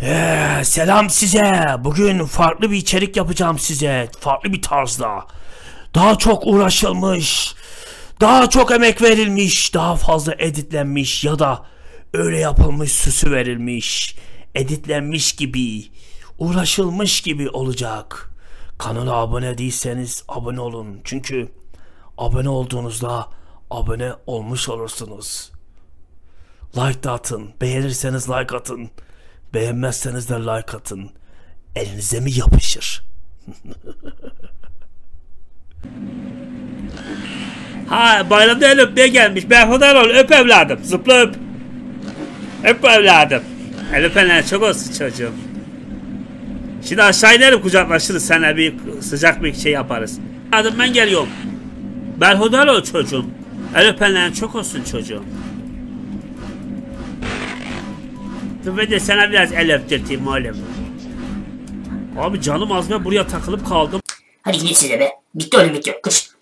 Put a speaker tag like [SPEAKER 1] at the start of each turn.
[SPEAKER 1] Selam size. Bugün farklı bir içerik yapacağım size. Farklı bir tarzda. Daha çok uğraşılmış, daha çok emek verilmiş, daha fazla editlenmiş ya da öyle yapılmış, süsü verilmiş, editlenmiş gibi, uğraşılmış gibi olacak. Kanala abone değilseniz abone olun. Çünkü abone olduğunuzda abone olmuş olursunuz. Like da atın. Beğenirseniz like atın. Beğenmezseniz de like atın. Elinize mi yapışır?
[SPEAKER 2] Ha, bayramda el öpmeye gelmiş. Berhudar ol, öp evladım. Zıpla öp. Öp evladım. El öpenler çok olsun çocuğum. Şimdi aşağı inerim, kucaklaşırız. Sana bir sıcak bir şey yaparız. Evladım, ben geliyorum. Berhudar ol çocuğum. El öpenler çok olsun çocuğum. Dur ben de sana biraz el öptürteyim oğlum. Abi canım az, ben buraya takılıp kaldım.
[SPEAKER 3] Hadi gidin size be. Bitti oğlum, bitti. Kış.